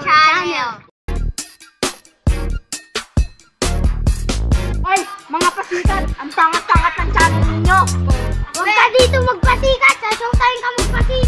Channel. Ay, mga pasikat, ang tangat-tangat ng channel ninyo. Huwag ka dito magpasikat, sa showtime ka magpasikat.